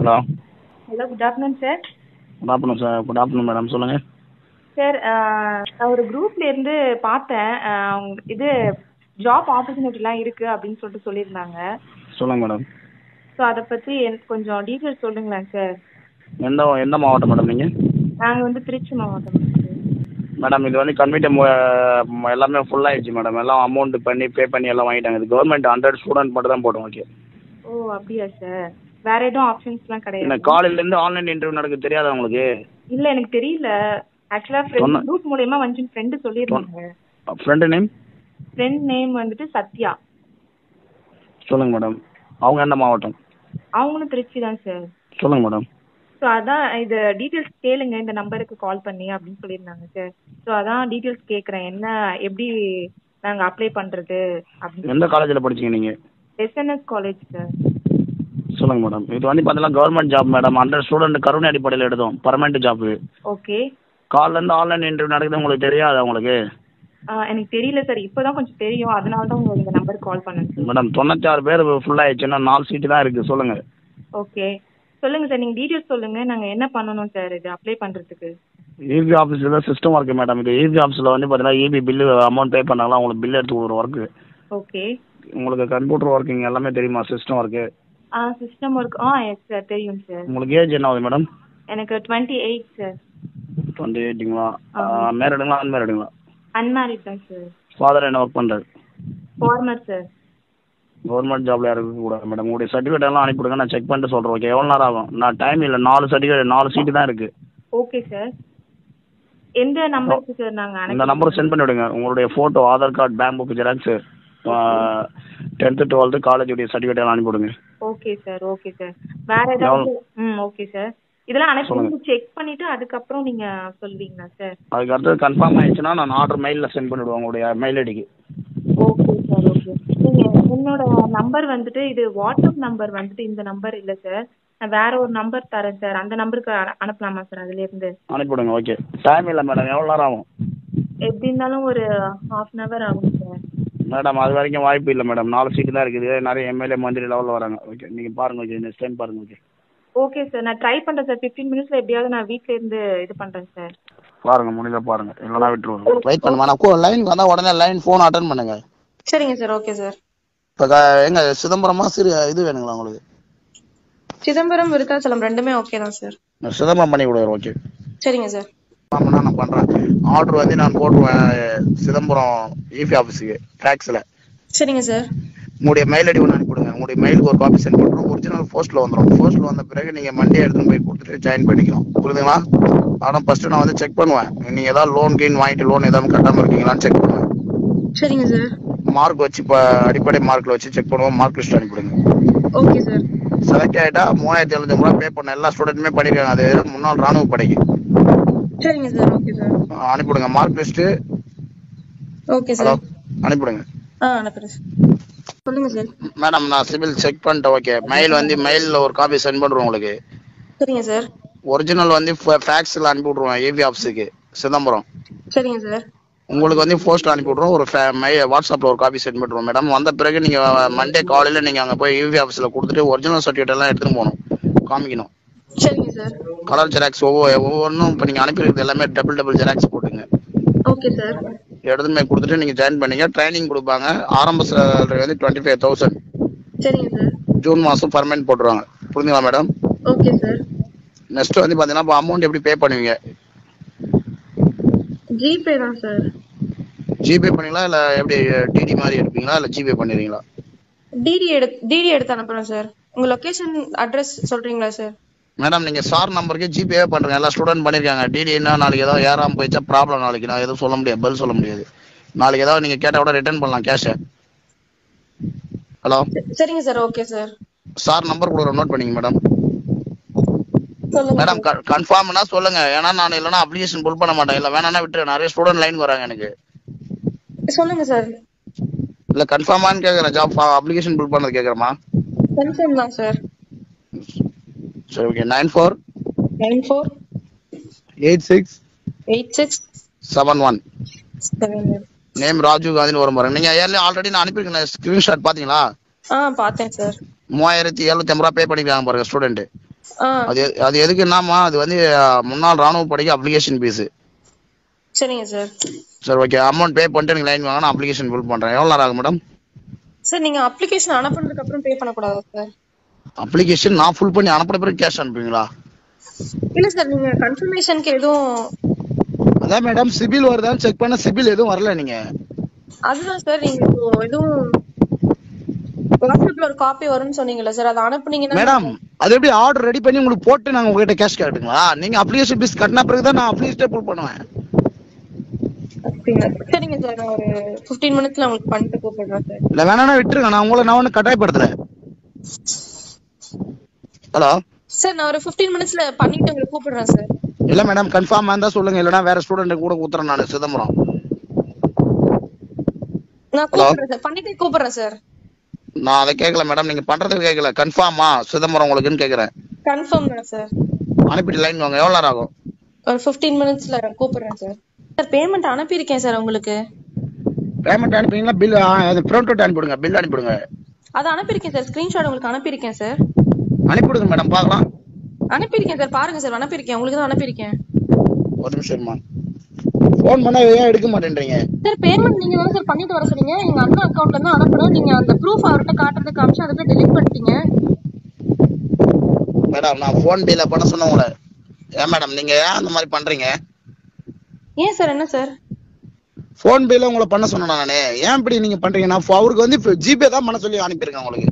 Hello. Hello, good afternoon sir. Good afternoon sir. Good afternoon madam, சொல்லுங்கள். சார், நான் ஒரு குரூப்லேருந்து பார்த்தேன். இது ஜாப் ஆப்பர்ச்சுனிட்டிலாம் இருக்குது அப்படின்னு சொல்லியிருந்தாங்க. சொல்லுங்கள் மேடம். ஸோ அதை பற்றி எனக்கு கொஞ்சம் டீட்டெயில்ஸ் சொல்லுங்களேன் சார். எந்த எந்த மாவட்டம் மேடம் நீங்கள்? நாங்கள் வந்து திருச்சி மாவட்டம் சார். மேடம் இது வந்து கம்ப்ளீட் எல்லாமே ஃபுல் ஆகிடுச்சு மேடம். எல்லாம் அமௌண்ட் பே பண்ணி எல்லாம் வாங்கிட்டாங்க. இது கவர்மெண்ட் 100 ஸ்டூடெண்ட் மட்டும் தான் போட்டோம். ஓகே. ஓ அப்படியா சார்? வேற எதுவும் ஆப்ஷன்ஸ்லாம் என்ன கிடையாது? காலையிலேருந்து ஆன்லைன் இன்டர்வியூ நடக்குது, தெரியாதா உங்களுக்கு? இல்லை, எனக்கு தெரியல. ஆக்சுவலாக ஃப்ரெண்ட் குரூப் மூலயமா வந்து ஃப்ரெண்டு சொல்லியிருந்தாங்க. Friend name? ஃப்ரெண்ட் நேம் வந்துட்டு சத்யா. சொல்லுங்கள் மேடம். அவங்க எந்த மாவட்டம்? அவங்களும் திருச்சி தான் சார். சொல்லுங்கள் மேடம். ஸோ அதான் இது டீட்டெயில்ஸ் கேளுங்க இந்த நம்பருக்கு கால் பண்ணி அப்படின்னு சொல்லியிருந்தாங்க சார். ஸோ அதான் டீட்டெயில்ஸ் கேட்குறேன், என்ன எப்படி நாங்கள் அப்ளை பண்ணுறது அப்படின்னு. எந்த காலேஜில் படிச்சீங்க நீங்கள்? SNS college sir. சொல்லுங்கள் மேடம். இது வந்து பார்த்தீங்கன்னா கவர்மெண்ட் ஜாப் மேடம். 100 ஸ்டூடெண்ட் கருணை அடிப்படையில் எடுத்தோம். Permanent job. ஓகே. காலிலேருந்து ஆன்லைன் இன்டர்வியூ நடக்குது, உங்களுக்கு தெரியாதா உங்களுக்கு? எனக்கு தெரியல சார், இப்போ தான் கொஞ்சம் தெரியும், அதனால தான் உங்களுக்கு இந்த நம்பருக்கு கால் பண்ணேன் சார். மேடம் 96 பேர் ஃபுல்லாகிடுச்சுன்னா 4 சீட்டு தான் இருக்குது. சொல்லுங்கள். ஓகே, சொல்லுங்கள் சார், நீங்கள் டீட்டெயில்ஸ் சொல்லுங்கள். நாங்கள் என்ன பண்ணணும் சார் இது அப்ளை பண்ணுறதுக்கு? இபி ஆஃபீஸில் தான் சிஸ்டம் ஒர்க்கு மேடம். இது இபி ஆஃபீஸில் வந்து பார்த்தீங்கன்னா இபி பில்லு அமௌண்ட் பே பண்ணாங்களா உங்களுக்கு பில் எடுத்து கொடுக்குற ஒர்க்கு. ஓகே. உங்களுக்கு கம்ப்யூட்டர் ஒர்க்கிங் எல்லாமே தெரியுமா? System work. System work yes sir, தெரியும் சார். உங்களுக்கு ஏஜ் என்ன ஆகுது மேடம்? எனக்கு 28 சார். 28ங்களா? மேரிடுங்களா அன்மேரிடுங்களா? அன்மேரிட் தான் சார். ஃபாதர் என்ன ஒர்க் பண்ணுறாரு? Farmer sir. கவர்மெண்ட் ஜாப்ல யாருக்கு கூடாது மேடம். உங்களுடைய சர்டிஃபிகேட் எல்லாம் அனுப்பிவிடுங்க, நான் செக் பண்ணிட்டு சொல்கிறேன். ஓகே, எவ்வளோ நேரம் ஆகும்? நான் டைம் இல்லை, 4 சர்டிஃபிகேட் 4 சீட்டு தான் இருக்குது. Okay sir. எந்த நம்பருக்கு சார் நாங்கள் இந்த நம்பருக்கு சென்ட் பண்ணிவிடுங்க. உங்களுடைய photo, Aadhaar card, bank book xerox, 10th 12th காலேஜுடைய சர்டிஃபிகேட் எல்லாம் அனுப்பிவிடுங்க. Okay sir. Okay sir. வேற ஏதாவது? Okay sir. இதெல்லாம் அனுப்பி செக் பண்ணிட்டு அதுக்கப்புறம் நீங்க சொல்வீங்களா சார்? அதுக்கு அடுத்தது கன்ஃபார்ம் ஆயிடுச்சுன்னா நான் ஆர்டர் மெயிலில் சென்ட் பண்ணிவிடுவேன் உங்களுடைய மெயில் ஐடிக்கு. Okay sir. ஓகே. நீங்கள் என்னோட நம்பர் வந்துட்டு இது வாட்ஸ்அப் நம்பர் வந்துட்டு இந்த நம்பர் இல்லை சார், நான் வேற ஒரு நம்பர் தரேன் சார், அந்த நம்பருக்கு அனுப்பலாமா சார்? அதுலேருந்து அனுப்பிவிடுங்க. ஓகே. டைம் இல்லை மேடம், எவ்வளோ நேரம் ஆகும்? எப்படி இருந்தாலும் ஒரு 1/2 hour ஆகும் சார். மேடம் அது வரைக்கும் வாய்ப்பு இல்லை மேடம். 4 சீட்டு தான் இருக்குது. நிறைய எம்எல்ஏ மந்திரி லெவலில் வராங்க. ஓகே, நீங்கள் பாருங்கள். ஓகே, நெக்ஸ்ட் டைம் பாருங்கள். ஓகே. ஓகே சார், நான் ட்ரை பண்ணுறேன் சார். 15 minutesல எப்படியாவது நான் வீட்டில் இருந்து இது பண்ணுறேன் சார். பாருங்க, முடியல பாருங்க, இல்லைனா விட்டுருவோம். வெயிட் பண்ணுமா, நான் லைனுக்கு வந்தால் உடனே லைன் ஃபோன் அட்டன் பண்ணுங்க. சரிங்க சார். Okay sir. இப்போ எங்க சிதம்பரமா இது வேணுங்களா உங்களுக்கு? சிதம்பரம் விருத்தாச்சலம் ரெண்டுமே ஓகே தான் சார். சிதம்பரம் பண்ணி கொடுக்குறேன். ஓகே. சரிங்க சார். நான் பண்றேன். ஆர்டர் வந்து நான் போட்டுருவேன் சிதம்பரம் இபி ஆஃபீஸுக்கு ஃபேக்ஸில். சரிங்க சார். உங்களுடைய மெயில் ஐடி ஒன்று அனுப்பிவிடுங்க. உங்களுடைய மெயிலுக்கு ஒரு காப்பி சென்ட் பண்ணுறோம். ஒரிஜினல் போஸ்ட்டில் வந்துடும். போஸ்ட்டில் வந்த பிறகு நீங்கள் மண்டே எடுத்துன்னு போய் கொடுத்துட்டு ஜாயின் பண்ணிக்கலாம். புரியுதுங்களா? ஆனால் ஃபர்ஸ்ட் நான் வந்து செக் பண்ணுவேன். நீங்கள் ஏதாவது லோன் கெயின் வாங்கிட்டு லோன் ஏதாவது கட்டாமல் இருக்கீங்களான்னு செக் பண்ணுவேன். சரிங்க சார். மார்க் வச்சு இப்போ அடிப்படை மார்க்கில் வச்சு செக் பண்ணுவோம். மார்க் லிஸ்ட் அனுப்பிவிடுங்க. Okay sir. செலக்ட் ஆகிட்டா 3750 ரூபா பே பண்ண எல்லா ஸ்டூடெண்ட்டுமே பண்ணியிருக்காங்க. அது முன்னாள் ராணுவ படைக்கு. சரிங்க சார். Okay sir. அனுப்பிவிடுங்க மார்க் லிஸ்ட். Okay sir. அனுப்பிவிடுங்க. அனுப்புறேன் சார். சொல்லுங்க சார். மேடம் நான் சிவில் செக் பண்ணிட்டேன். ஓகே, மெயிலில் ஒரு காப்பி சென்ட் பண்ணுறோம் உங்களுக்கு. சரிங்க சார். ஒரிஜினல் வந்து ஃபேக்ஸில் அனுப்பி விட்ருவோம் ஏபி ஆஃபீஸுக்கு சிதம்பரம். சரிங்க சார். உங்களுக்கு வந்து போஸ்ட் அனுப்பி விட்ருவோம். ஒரு வாட்ஸ்அப்பில் ஒரு காப்பி சென்ட் பண்ணுறோம் மேடம். வந்த பிறகு நீங்கள் மண்டே காலையில் நீங்கள் அங்கே போய் ஏபி ஆஃபீஸில் கொடுத்துட்டு ஒரிஜினல் சர்டிஃபிகேட் எல்லாம் எடுத்துகிட்டு போகணும், காமிக்கணும். சரிங்க சார். கலர் ஜெராக்ஸ் ஒவ்வொன்றும் இப்போ நீங்கள் அனுப்பிடுறது எல்லாமே டபுள் ஜெராக்ஸ் போட்டுங்க. Okay sir. எடுத்துமே கொடுத்துட்டு நீங்கள் ஜாயின் பண்ணீங்க. ட்ரைனிங் கொடுப்பாங்க. ஆரம்ப சேலரி வந்து 25,000. சரிங்க சார். ஜூன் மாதம் பர்மனெண்ட் போட்டுருவாங்க. புரிஞ்சுங்களா மேடம்? Okay sir. நெக்ஸ்ட் வந்து பார்த்தீங்கன்னா இப்போ அமௌண்ட் எப்படி பே பண்ணுவீங்க? ஜிபே தான் சார். ஜிபே பண்ணீங்களா இல்லை எப்படி டிடி மாதிரி எடுப்பீங்களா இல்லை ஜிபே பண்ணிடுறீங்களா? டிடி எடுத்து அனுப்புறேன் சார். உங்கள் லொக்கேஷன் அட்ரஸ் சொல்கிறீங்களா சார்? மேடம் நீங்கள் சார் நம்பருக்கு ஜிபே பண்ணுறேன். எல்லா ஸ்டூடெண்ட் பண்ணியிருக்காங்க. டிடினா நாளைக்கு ஏதாவது ஏறாமல் போயிடுச்சா ப்ராப்ளம். நாளைக்கு நான் எதுவும் சொல்ல முடியாது, பதில் சொல்ல முடியாது. நாளைக்கு ஏதாவது நீங்கள் கேட்டால் கூட ரிட்டர்ன் பண்ணலாம் கேஷை. ஹலோ. சரிங்க sir. Okay sir. Sir number கொடுக்குறேன், நோட் பண்ணிங்க மேடம். மேடம் கன்ஃபார்ம்னா சொல்லுங்க. ஏன்னா நான் இல்லைன்னா அப்ளிகேஷன் புல் பண்ண மாட்டேன். இல்லை வேணான்னா விட்டுரு. நிறைய ஸ்டூடெண்ட் லைன் வராங்க எனக்கு. சொல்லுங்க சார். இல்லை கன்ஃபார்மான்னு கேட்குறேன். ஜாப் அப்ளிகேஷன் புல் பண்ணது கேட்குறேம்மா. கன்ஃபார்ம் தான் சார். சரி ஓகே. 94 86 71 நேம் ராஜீவ் காந்தின்னு வரும் பாருங்க. நீங்க ஆல்ரெடி நான் அனுப்பியிருக்கேன். ஸ்கிரீன்ஷாட் பாத்தீங்களா? பார்த்தேன் சார். 3750 ரூபா பே பண்ணிருக்காங்க பாருங்க ஸ்டூடெண்ட். அது எதுக்குன்னாமா அது வந்து முன்னாள் ராணுவ படைக்கு அப்ளிகேஷன் ஃபீஸ். சரிங்க சார். சரி ஓகே, அமௌண்ட் பே பண்ணிட்டு எனக்கு லைன் வாங்க, நான் அப்ளிகேஷன் ஃபில் பண்றேன். எவ்வளவு நேரம் ஆகும் மேடம்? சார் நீங்க அப்ளிகேஷன் அனுப்புனதுக்கு அப்புறம் பே பண்ணக்கூடாதா சார்? அப்ளிகேஷன் நான் ஃபுல் பண்ணி அனுப்புற பிறகு கேஷ் அனுப்புவீங்களா? இல்ல சார், நீங்க கன்ஃபர்மேஷனுக்கு எதுவும் அதான் மேடம் சிபில் வருதான்னு செக் பண்ண, சிபில் எதுவும் வரல. நீங்க அதுதான் சார், நீங்க இப்போ எதுவும் வாட்ஸ்அப்ல ஒரு காப்பி வரும்னு சொன்னீங்கல்ல சார், அதை அனுப்புனீங்கன்னா மேடம் அது எப்படி ஆர்டர் ரெடி பண்ணி உங்களுக்கு போட்டு நாங்க உங்ககிட்ட கேஷ் கேட்டுங்களா? நீங்க அப்ளிகேஷன் ஃபீஸ் கட்டின பிறகு தான் நான் அப்ளிகேஷன் ஃபுல் பண்ணுவேன். சரிங்க சார், நான் ஒரு 15 மினிட்ஸ்ல உங்களுக்கு பண்ணிட்டு கூப்பிடுறேன் சார். இல்ல வேணா விட்டுருங்க, நான் ஒண்ணு கட்டாயப்படுத்தல. ஹலோ சார், நான் ஒரு 15 மினிட்ஸ்ல பண்ணிட்டு உங்களுக்கு கூப்பிடுறேன் சார். இல்ல மேடம் கன்ஃபார்மா இருந்தா சொல்லுங்க, இல்லனா வேற ஸ்டூடெண்ட் கூட கூத்துறேன் நான் சிதம்பரம். நான் கூப்பிடுறேன் சார், பண்ணிட்டு கூப்பிடுறேன் சார். நான் அதை கேட்கல மேடம், நீங்க பண்றதுக்கு கேட்கல. கன்ஃபார்மா சிதம்பரம் உங்களுக்குன்னு கேக்குறேன். கன்ஃபார்ம் தான் சார். அனுப்பிட்டு லைன் வாங்க. எவ்வளவு நேரம் ஆகும்? ஒரு 15 மினிட்ஸ்ல கூப்பிடுறேன் சார். சார் பேமெண்ட் அனுப்பியிருக்கேன் சார் உங்களுக்கு. பேமெண்ட் அனுப்பிங்களா? பில் அது பிரிண்ட் அவுட் அனுப்பிடுங்க, பில் அனுப்பிடுங்க. அது அனுப்பியிருக்கேன் சார், ஸ்கிரீன்ஷாட் உங்களுக்கு அனுப்பியிருக்கேன் சார். அனுப்பிடுங்க மேடம் பார்க்கலாம். அனுப்பியிருக்கேன் சார், பாருங்க சார், அனுப்பியிருக்கேன், உங்களுக்கு தான் அனுப்பியிருக்கேன். ஒரு நிமிஷம்மா, ஃபோன் பண்ணா ஏன் எடுக்க மாட்டேன்றீங்க? சார் பேமெண்ட் நீங்க தான் சார் பண்ணிட்டு வர சொன்னீங்க, எங்க அண்ணா அக்கவுண்ட்ல இருந்து அனுப்பணும். நீங்க அந்த ப்ரூஃப் அவர்கிட்ட காட்டுறதுக்கு காமிச்சு அதுக்கு டெலீட் பண்ணிட்டீங்க. மேடம் நான் ஃபோன் பேல பண்ண சொன்னேன் உங்களை. ஏன் மேடம் நீங்க ஏன் அந்த மாதிரி பண்றீங்க? ஏன் சார், என்ன சார்? ஃபோன் பேல உங்களை பண்ண சொன்னேன் நானே, ஏன் இப்படி நீங்க பண்றீங்க? நான் அவருக்கு வந்து ஜிபே தான் பண்ண சொல்லி அனுப்பியிருக்கேன் உங்களுக்கு.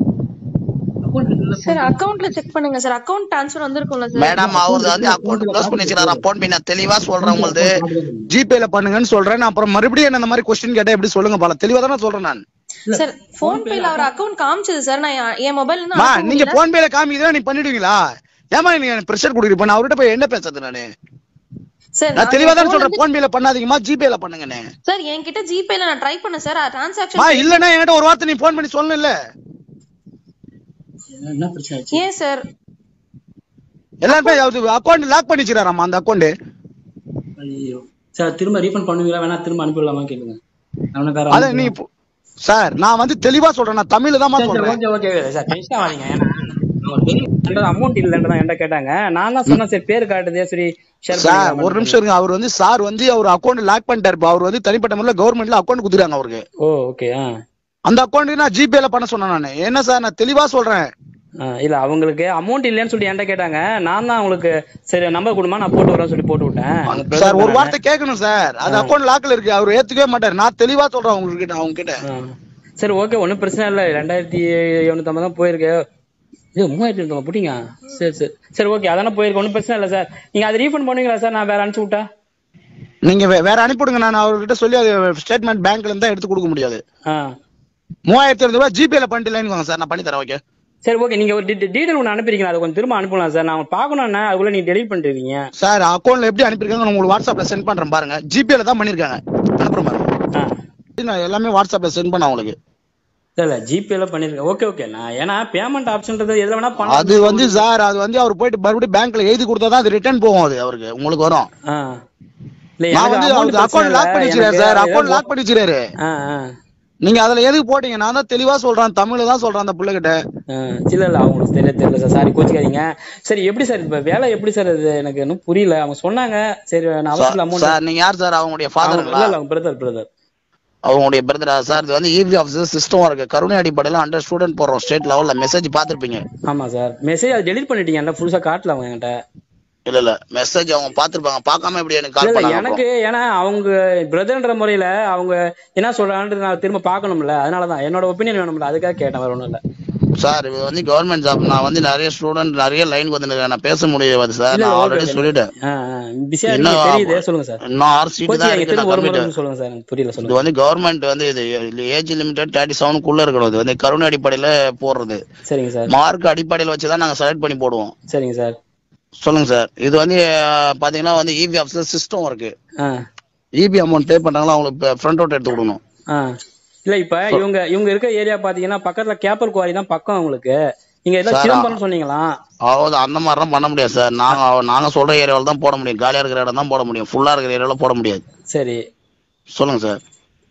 சார் அக்கவுண்ட்ல செக் பண்ணுங்க சார், அக்கவுண்ட் ட்ரான்ஸ்ஃபர் வந்திருக்கும்ல சார். மேடம் அவர் வந்து அக்கவுண்ட் க்ளோஸ் பண்ணி வச்சிராரா ஃபோன் பே. நான் தெளிவா சொல்றேன், உங்களுக்கு ஜிபேல பண்ணுங்கன்னு சொல்றேன். அப்புறம் மறுபடியும் என்ன இந்த மாதிரி क्वेश्चन கேட்டா எப்படி சொல்லுங்க பால? தெளிவா தான சொல்றேன் நான். சார் ஃபோன் பேல அவர் அக்கவுண்ட் காமிச்சது சார், நான் என் மொபைல்ல இருந்து மா நீங்க ஃபோன் பேல காமிக்கிறதா நீ பண்ணிடுவீங்களா? ஏமா நீங்க பிரஷர் குடுக்குறீங்க? நான் அவர்கிட்ட போய் என்ன பேசுறது நானு? சார் நான் தெளிவா தான் சொல்றேன், ஃபோன் பேல பண்ணாதீங்கமா, ஜிபேல பண்ணுங்கனே. சார் என்கிட்ட ஜிபேல நான் ட்ரை பண்ணேன் சார், ட்ரான்சாக்ஷன் மா இல்லனா என்கிட்ட ஒரு வார்த்தை நீ ஃபோன் பண்ணி சொல்லணும் இல்ல? என்ன பிரச்சனை? ஏன் சார் எல்லாமே அக்கவுண்ட் லாக் பண்ணி வச்சிராராமா அந்த அக்கவுண்ட்? ஐயோ சார், திரும்ப ரீஃபண்ட் பண்ணுவீங்களா வேணா திரும்ப அனுப்பிடலாமா கேளுங்க. அத நீ சார் நான் வந்து தெளிவா சொல்றேன், நான் தமிழ்ல தான் சொல்றேன். ஓகே ஓகே சார், டென்ஷன் ஆகாதீங்க. ஏன்னா அமௌண்ட் இல்லன்றத என்கிட்ட கேட்டாங்க, நான் தான் சொன்னேன் சரி பேர் காட்டுதே சரி ஷேர் சார் ஒரு நிமிஷம் இருங்க. அவர் வந்து சார் வந்து அவர் அக்கவுண்ட் லாக் பண்ணிட்டாரு. அவர் வந்து தனிப்பட்ட முறையில் கவர்மெண்ட்ல அக்கவுண்ட் குடுத்துறாங்க அவருக்கு. ஓ ஓகே. அந்த அக்கவுண்ட் நான் ஜிபேல பண்ண சொன்னேன் நானு. என்ன சார் நான் தெளிவா சொல்றேன். இல்ல அவங்களுக்கு அமௌண்ட் இல்லன்னு சொல்லி என்கிட்ட கேட்டாங்க, நான் தான் உங்களுக்கு சரி நம்பர் கொடுமா நான் போட்டு வரேன் சொல்லி போட்டு விட்டேன். சார் ஒரு வார்த்தை கேட்கணும் சார், அது அக்கவுண்ட் லாக்ல இருக்கு, அவர் ஏத்துக்கவே மாட்டாரு. நான் தெளிவா சொல்றேன் உங்களுக்கு, அவங்க கிட்ட. சரி ஓகே, ஒன்னும் பிரச்சனை இல்ல. 2750 தான் போயிருக்கு. 3000 போட்டீங்க. சரி சரி சரி ஓகே, அதானே போயிருக்கு, ஒன்னும் பிரச்சனை இல்ல சார். நீங்க அதை ரீஃபண்ட் பண்ணுவீங்களா சார்? நான் வேற அனுப்பிச்சு விட்டா? நீங்க வேற அனுப்பிவிடுங்க, நான் அவர்கிட்ட சொல்லி ஸ்டேட்மெண்ட் பேங்க்ல இருந்தா எடுத்து கொடுக்க முடியாது. 3200 ரூபாய் ஜிபேல பண்ணிட்டு லைன் வாங்க சார், நான் பண்ணி தரேன். ஓகே சரி ஓகே, நீங்க ஒரு டீடைல் ஒன்று அனுப்பிருக்கீங்க, அதை கொஞ்சம் திரும்ப அனுப்பலாம் சார். நான் பாக்கணும்னா அதுக்குள்ள நீங்க டெலிட் பண்ணிருக்கீங்க சார். அக்கௌண்ட்ல எப்படி அனுப்பிருக்காங்க உங்களுக்கு வாட்ஸ்அப்ல சென்ட் பண்றேன் பாருங்க. ஜிபேல தான் பண்ணிருக்காங்க, அனுப்புறேன் பாருங்க. நான் எல்லாமே வாட்ஸ்அப்ல சென்ட் பண்ண உங்களுக்கு. இல்ல ஜிபேல பண்ணிருக்கேன். ஓகே ஓகே, நான் ஏன்னா பேமெண்ட் ஆப்ஷன்றது எதுல வேணா பண்ணலாம். அது வந்து சார் அது வந்து அவர் போயிட்டு மறுபடியும் பேங்க்ல எழுதி கொடுத்தாதான் அது ரிட்டர்ன் போகும், அது அவருக்கு உங்களுக்கு வரும். நான் வந்து அவருக்கு அக்கௌண்ட் லாக் பண்ணி வச்சிருக்காரு சார், அக்கௌண்ட் லாக் பண்ணி வச்சிருக்காரு. நீங்க அதுல எதுக்கு போட்டீங்க? நான் தான் தெளிவா சொல்றேன், தமிழ்ல தான் சொல்றேன் அந்த புள்ள கிட்ட. இல்ல அவங்களுக்கு தெரியல சார், சாரி கோச்சிக்காதீங்க. சரி எப்படி சார் இப்ப வேலை எப்படி சார்? அது எனக்கு இன்னும் புரியல. அவங்க சொன்னாங்க சரி நான் அவசர அமௌண்ட். சார் நீங்க யார் சார்? அவங்களுடைய ஃபாதருங்களா? இல்ல அவங்க பிரதர். அவங்களுடைய பிரதரா சார்? இது வந்து இபி ஆபீஸ் சிஸ்டம் இருக்கு, கருணை அடிப்படையில அண்டர் ஸ்டூடெண்ட் போடுறோம் ஸ்டேட் லெவல்ல. மெசேஜ் பாத்துருப்பீங்க. ஆமா சார், மெசேஜ் அது டெலீட் பண்ணிட்டீங்க, ஃபுல்லா காட்டல அவங்க என்கிட்ட. இல்ல மெசேஜ் அவங்க பாத்துருப்பாங்க, பார்க்காம எப்படி எனக்கு கால் பண்ணாங்க? எனக்கு ஏன்னா அவங்க பிரதர்ன்ற முறையில அவங்க என்ன சொல்றாங்கன்னு நான் திரும்ப பாக்கணும்ல, அதனாலதான் என்னோட ஒப்பீனியன் வேணும்ல, அதுக்காக கேட்டேன், வேற ஒண்ணும் இல்ல சார். இது வந்து கவர்மெண்ட் ஜாப், நான் வந்து நிறைய ஸ்டூடெண்ட் நிறைய லைன் வந்து நான் பேச முடியாது சார், நான் ஆல்ரெடி சொல்லிட்டேன். சொல்லுங்க சார். இன்னும் 6 சீட் தான் இருக்கு, நான் கம்ப்ளீட் சொல்லுங்க சார், புரியல சொல்லுங்க. இது வந்து கவர்மெண்ட் வந்து இது ஏஜ் லிமிட்டட் 37 குள்ள இருக்கணும். இது வந்து கருணை அடிப்படையில போடுறது. சரிங்க சார். மார்க் அடிப்படையில வச்சுதான் நாங்க செலக்ட் பண்ணி போடுவோம். சரிங்க சார். சொல்லுங்க சார். இது வந்து பாத்தீங்கன்னா வந்து இபி ஆபீஸ்ல சிஸ்டம் இருக்கு. இபி அமௌண்ட் பே பண்றாங்களா அவங்களுக்கு ஃப்ரண்ட் அவுட் எடுத்து கொடுக்கணும். இல்ல இப்ப இவங்க இருக்க ஏரியா பாத்தீங்கன்னா பக்கத்துல கேப்பர் குவாரி தான் பக்கம் உங்களுக்கு. நீங்க ஏதாவது சிதம்பரம் சொன்னீங்களா? அவ்வளவு அந்த மாதிரிலாம் பண்ண முடியாது சார். நாங்க சொல்ற ஏரியாவில தான் போட முடியும், காலியா இருக்கிற இடம் தான் போட முடியும், ஃபுல்லா இருக்கிற ஏரியாவில போட முடியாது. சரி சொல்லுங்க சார்.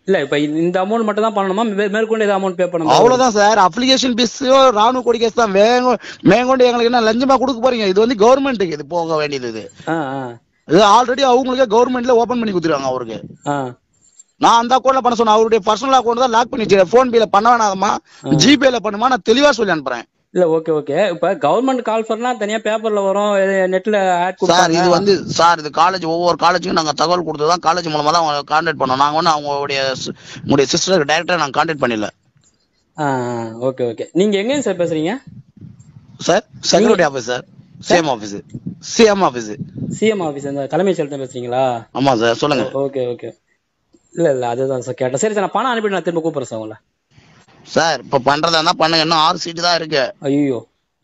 இல்ல இப்ப இந்த அமௌண்ட் மட்டும் தான் பண்ணணுமா, மேற்கொண்டு ஏதாவது அமௌண்ட் பே பண்ணணும்? அவ்வளவுதான் சார். அப்ளிகேஷன் பீஸ் ராணுவ கொடி கேஸ் தான். மேற்கொண்டு எங்களுக்கு என்ன லஞ்சமா கொடுக்க போறீங்க? இது வந்து கவர்மெண்ட்டுக்கு இது போக வேண்டியது. இது ஆல்ரெடி அவங்களுக்கு கவர்மெண்ட்ல ஓபன் பண்ணி கொடுத்துருவாங்க அவருக்கு. நான் அந்த அக்கௌண்ட்ல பண்ண சொன்னேன். அவருடைய பர்சனல் அக்கௌண்ட் தான் லாக் பண்ணி வச்சிருக்கேன். போன் பேல பண்ண வேணாமா, ஜிபேல பண்ணுமா, நான் தெளிவா சொல்லி அனுப்புறேன். இல்ல ஓகே ஓகே. இப்ப கவர்மெண்ட் கால் பண்ணா தனியா பேப்பர்ல வரும், நெட்ல ஆட் கொடுப்பாங்க. சார் இது வந்து சார் இது காலேஜ் ஒவ்வொரு காலேஜுக்கும் நாங்க தகவல் கொடுத்துதான் காலேஜ் மூலமா தான் அவங்க கான்டாக்ட் பண்ணோம். நாங்க வந்து அவங்களுடைய சிஸ்டருக்கு டைரக்டா நாங்க கான்டாக்ட் பண்ணல. Okay okay. நீங்க எங்க சார் பேசுறீங்க? Sir security office sir. CM office. CM office. CM office அந்த தலைமைச் செயலர் பேசுறீங்களா? ஆமா சார் சொல்லுங்க. Okay okay. இல்ல அதுதான் சார் கேட்டேன். சரி சார், நான் பணம் அனுப்பிட்டு நான் திரும்ப கூப்பிடுறேன் சார் உங்களை. சார் இப்ப பண்றதா இருந்தா பண்ணுங்க. இன்னும் 6 சீட் தான் இருக்கு. ஐயோ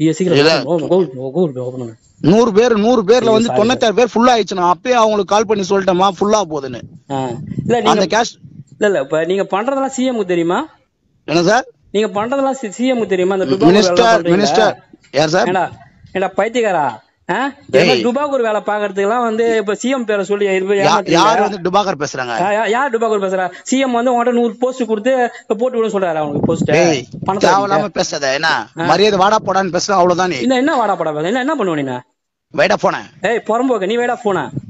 100 பேர்ல வந்து 96 பேர் ஃபுல்லா ஆயிடுச்சு. நான் அப்பயே அவங்களுக்கு கால் பண்ணி சொல்லிட்டேமா ஃபுல்லா போகுதுன்னு. இல்ல நீங்க கேஷ் இல்ல இப்ப நீங்க பண்றதெல்லாம் சிஎம் தெரியுமா? என்ன சார் நீங்க பண்றதெல்லாம் சிஎம் தெரியுமா? அந்த மினிஸ்டர் யார் சார்? ஏண்டா பைத்தியக்காரா, டுபாகூர் வேலை பாக்குறதுக்கு எல்லாம் வந்து இப்ப சிஎம் பேரை சொல்லி யாரு வந்து டுபாகர் பேசுறாங்க? யார் டுபாகூர் பேசுறா? சிஎம் வந்து உங்கள்கிட்ட 100 போஸ்ட் கொடுத்து போட்டு விட சொல்றாரு. அவங்களுக்கு போஸ்ட் தேவையில்லாம பேசாத. என்ன மரியாதை வாடா போடான்னு பேசுற அவ்வளவுதான். என்ன வாடா போடா? என்ன பண்ணுவ நீ? வைடா போன. ஏய் பொறம்போக்க நீ வைடா போன.